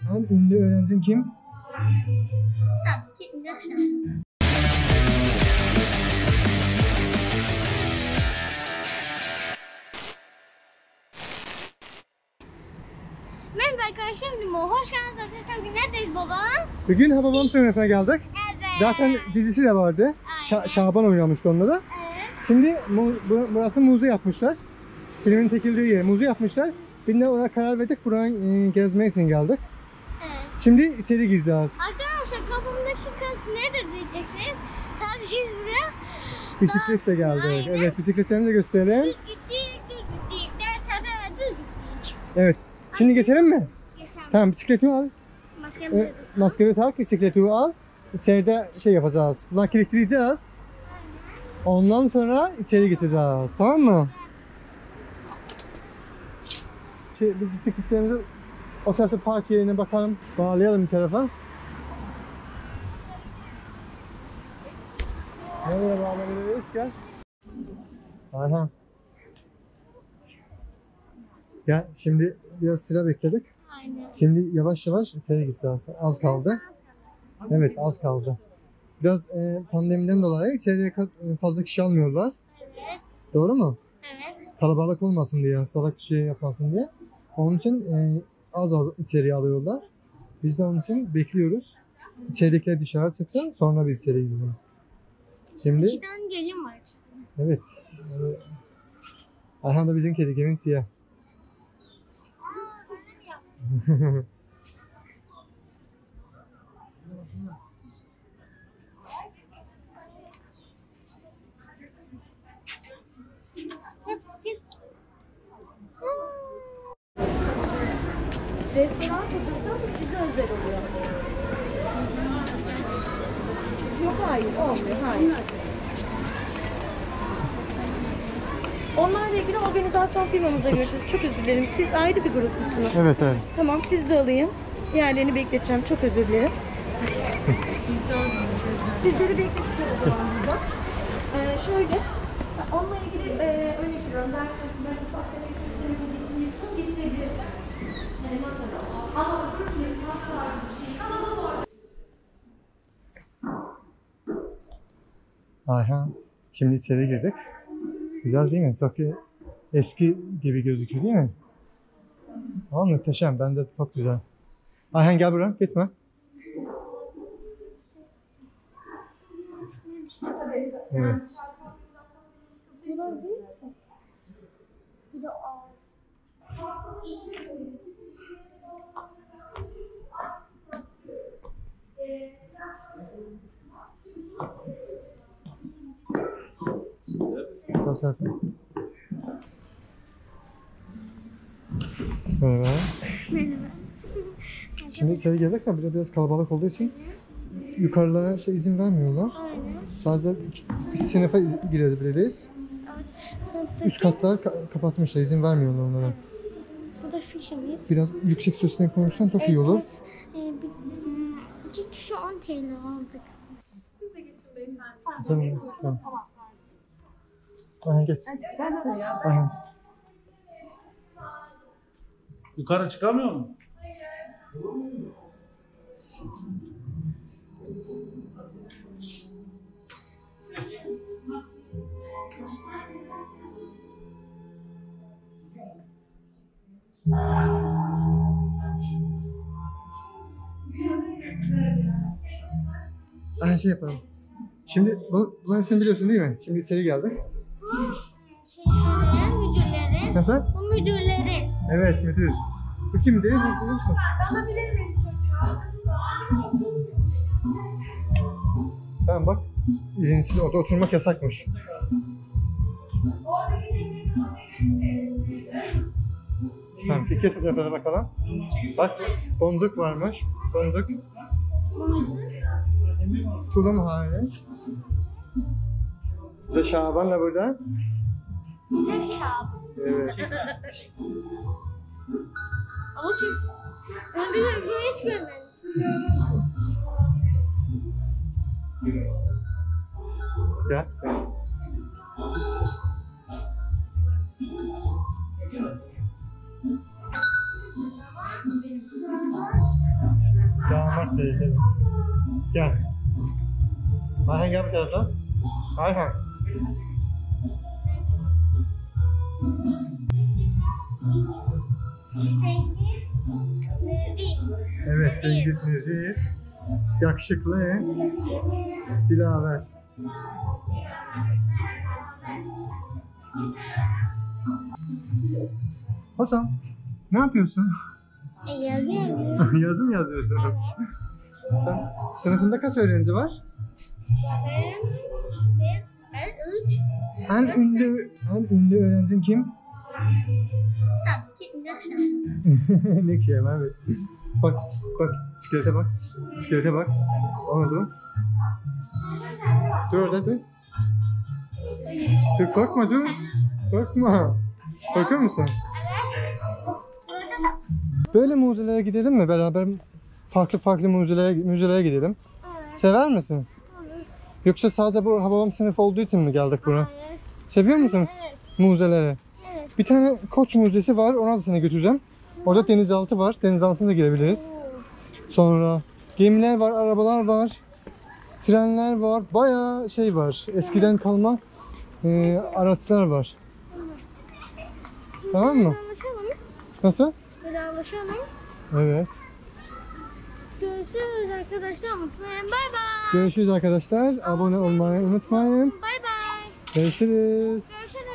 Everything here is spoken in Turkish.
En ünlü öğrencin kim? Tabii ki Ünlü. Merhaba arkadaşlar, hoş geldiniz arkadaşlar. Bugün neredeyiz baba? Bugün Hababam sınıfına geldik. Evet. Zaten dizisi de vardı. Şaban oynamıştı onda da. Evet. Şimdi burası muzu yapmışlar. Filmin çekildiği yer muzu yapmışlar. Biz de ona karar verdik. Buradan gezmek için geldik. Evet. Şimdi içeri gireceğiz. Arkadaşlar kafamdaki kas nedir diyeceksiniz. Tabii biz buraya Bisikletle geldik. Aynen. Evet, bisikletlerimizi gösterelim. düz gittik. Tabii düz gittik. Evet. Şimdi geçelim mi? Geçelim. Tamam, bisikleti al. Maskemizi Maskeni tak, bisikleti al. İçeride şey yapacağız. Buradan kilitleyeceğiz. Ondan sonra içeri geçeceğiz. Tamam mı? Biz bisikletlerimizi o tarafta park yerine bakalım. Bağlayalım bir tarafa. Nereye bağlayabiliriz? Gel. Aha. Gel. Şimdi biraz sıra bekledik. Aynen. Şimdi yavaş yavaş içeri gideceğiz. Az kaldı. Evet, az kaldı. Biraz pandemiden dolayı içeriye fazla kişi almıyorlar. Evet. Doğru mu? Evet. Kalabalık olmasın diye, hastalık şey yapmasın diye. Onun için az içeriye alıyorlar. Biz de onun için bekliyoruz. İçeridekiler dışarı çıksın, sonra bir içeri gidelim. Şimdi, 2 tane gelin var. evet. Ayhan da bizim kedi, kimin siyah. Restoran odası ama size özel oluyor. Yok, hayır, olmuyor, hayır. Onlarla ilgili organizasyon firmamızla görüşürüz. Çok özür dilerim. Siz ayrı bir grup musunuz? Evet, evet. Tamam, siz de alayım. Diğerlerini bekleteceğim. Çok özür dilerim. Sizleri bekletiyorum o zaman burada. Şöyle, onunla ilgili örnek veriyorum. Ders sırasında ufak tefek seslerini getirebilirsin. Masada. Ama grup yapmak tarzı bir şey. Ayhan, şimdi içeri girdik. Güzel değil mi? Çok eski gibi gözüküyor değil mi? Ama muhteşem. Bence çok güzel. Ayhan gel buraya. Gitme. Evet. Merhaba. Merhaba. Şimdi içeri geldik de biraz kalabalık olduğu için yukarılara izin vermiyorlar. Aynen. Sadece bir sınıfa girebiliriz. Sınıftaki Üst katlar kapatmışlar, izin vermiyorlar onlara. Burada fişimiz. Biraz yüksek sesle konuşsan çok iyi olur. İki kişi 10 TL aldık. Siz de geçin beyefendi. Tamam. Ayhan geç. Ayhan. Yukarı çıkamıyor mu? Ayhan şey yapalım. Şimdi bunların ismini biliyorsun değil mi? Şimdi içeri geldik. Müdürleri. Nasıl? Bu müdürleri. Evet, müdür. Bu kimdi? Biliyor musun? Alabilir miyim çocuğu? Tamam bak. İzinsiz orada oturmak yasakmış. Tamam, bir kez fotoğrafına bakalım. Bak, boncuk varmış. Boncuk. Tulum hariç. Bir de Şaban'la burada. Evet. Ama ben bir hiç görmedim. Gel. Tehlikeli. Gel. Ayhan gel bu tarafa. Ayhan. Evet, Cengiz Nezih. Yakışıklı. Dilaver. Hasan, ne yapıyorsun? Yazıyorum. Yazı mı yazıyorsun? Sen, sınıfında kaç öğrenci var? Üç. En ünlü öğrencin kim? Tabii ki Nurşen. Ne ki evet. Bak, iskelete bak. İskelete bak. Anladım. Dur orada dur. Dur korkma dur. Korkma. Korkuyor musun? Böyle muzelere gidelim mi beraber? Farklı müzelere gidelim. Sever misin? Yoksa sadece bu Hababam sınıfı olduğu için mi geldik buraya? Hayır. Seviyor musun Evet. muzeleri? Evet. Bir tane Koç Müzesi var, ona da seni götüreceğim. Orada denizaltı var, denizaltına da girebiliriz. Sonra gemiler var, arabalar var, trenler var, bayağı şey var. Eskiden kalma araçlar var. Tamam mı? Anlaşalım. Nasıl? Böyle anlaşalım. Evet. Görüşürüz arkadaşlar. Unutmayın. Bay bay. Görüşürüz arkadaşlar. Abone olmayı unutmayın. Bay bay. Görüşürüz. Görüşürüz.